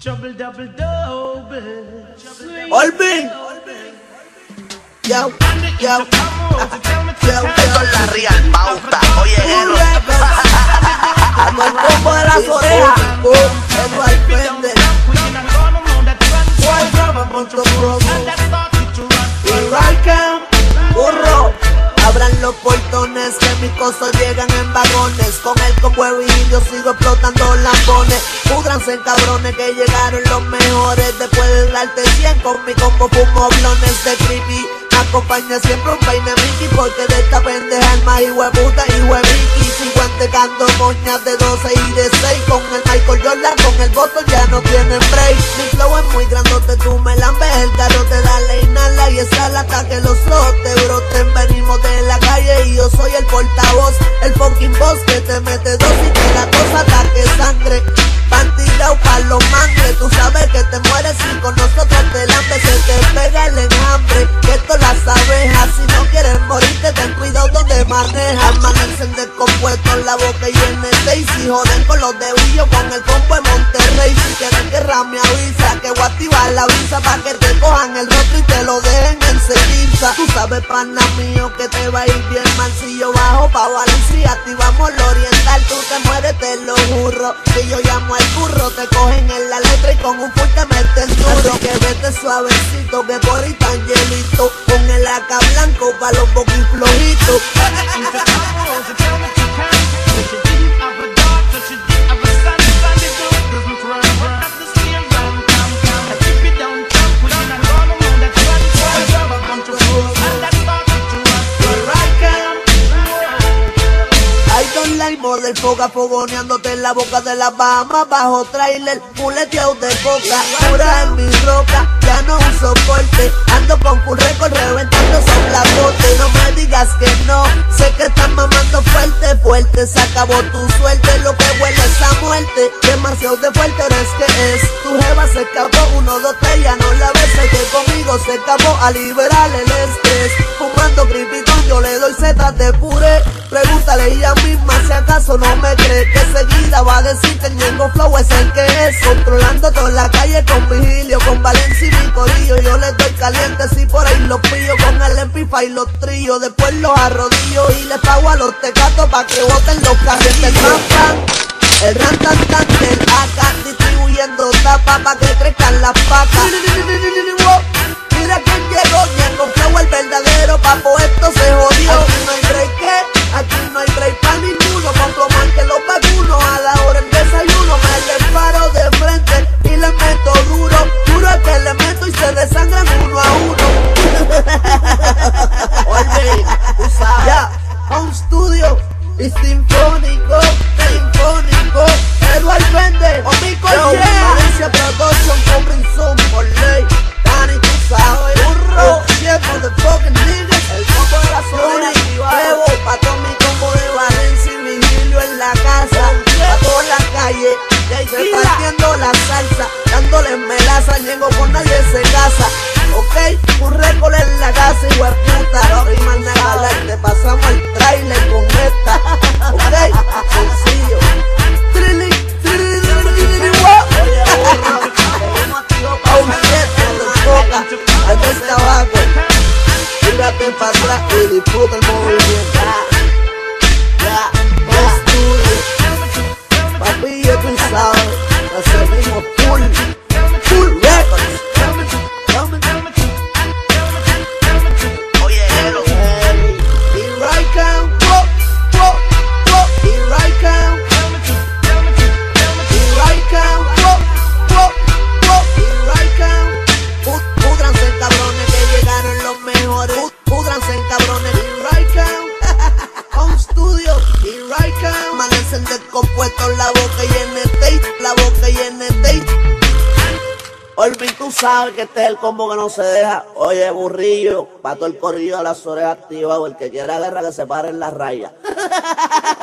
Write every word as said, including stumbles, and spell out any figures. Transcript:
Olvin, yo, yo, yo, esto es la Real Pauta, oye, Elo. como el combo de las orejas, eso al frente. Wild Drama, Monto Promo, y Raiken, burro. Abran los portones que mis cosas llegan en vagones. Con el combo de yo sigo explotando lambones. Púdranse cabrones que llegaron los mejores. Después de darte cien con mi combo fumo blones de creepy. Me acompaña siempre un peine Mickey, porque de esta pendeja el más hijueputa y Mickey. cincuenta cando moñas de doce y de seis. Con el Michael Jordan, con el botón ya no tienen break. Mi flow es muy grandote, tú me lambes el garrote. Dale inhala y esa lata que los ojos te broten. Venimos de la calle y yo soy el portavoz, el fucking boss que te mete dos y que la cosa ataque sangre. Van tirado pa' los mangres, tú sabes que te mueres si con nosotros te lambes. Se te pega el enjambre, que esto las abejas. Si no quieres morirte, ten cuidado donde manejas. Amanecen descompuestos la boca y en el seis. Si joden con los debillos, con el combo de Monterrey. Si quieren guerra me avisa, que voy a activar la visa pa' que te cojan el rostro y te lo dejen en ceniza. Tú sabes, pana mío, que te va a ir bien mal si yo bajo pa' Valencia. Activamos lo oriental, tú te mueres, te lo juro. Si yo llamo al burro, te cogen en la letra y con un full te meten duro. Así que vete suavecito, que por ahí tan hielito. Con el A K blanco pa' los boquis flojitos. Del foga fogoneándote en la boca de las Bahamas. Bajo trailer, muleteado de coca. Pura en mi roca, ya no uso corte. Ando con full récord reventando soplabote. No me digas que no, sé que estás mamando fuerte. Fuerte, se acabó tu suerte. Lo que huele es a muerte. Demasiado de fuerte, ahora es que es. Tu jeva se escapó, uno, dos, tres, ya no la ves. Sé que conmigo se acabó a liberar el estrés. Fumando gripitón, yo le doy setas de puré. Pregúntale ella misma si acaso no me cree, que seguida va a decir que el Ñengo Flow es el que es. Controlando toda la calle con vigilio, con Valencia y mi corillo. Yo les doy caliente si por ahí los pillo, con el empifa y los trillos. Después los arrodillo y les pago a los tecatos pa' que boten los carriles. El ran el ran tan tan del A K, distribuyendo tapa pa' que crezcan las pacas. Mira quién llegó, Ñengo Flow el verdadero, papo esto se jodió. Aquí no hay break, ¿qué? Aquí no hay break pa' ninguno, comproman que los vacunos a la hora del desayuno. Me les paro de frente y les meto duro, duro es que les meto y se desangran uno a uno. Oye, tú sabes, ya, Home Studio y Sinfónico, Sinfónico, Eduard Vende, Omico yeah. Valencia Production, Coming Soon, por ley, Dani, tú sabes, burro, siempre de fucking niggas, el combo de la zona, Evo, pa' todo mi combo de Valencia y Vigilio en la casa, pa' toda la calle, repartiendo la salsa, dándole melaza, Ñengo por nadie se casa, ok, un récord en la casa, hijo de puta, no hay más nada hablar, te pasamos el trailer con esta, ok, sencillo, trilli, trilli, trilli, wow, oh shit, motherfucker, aquí está abajo, tírate para atrás y disfruta el movimiento, ya, ya, estudio, papi, ya tú sabes, nos seguimos full, full records. Descompuestos la boca y en el tape, la boca y en el tape. Olvin, tú sabes que este es el combo que no se deja. Oye, burrillo, pa' todo el corrillo a las orejas activadas. El que quiera guerra que se pare en la raya.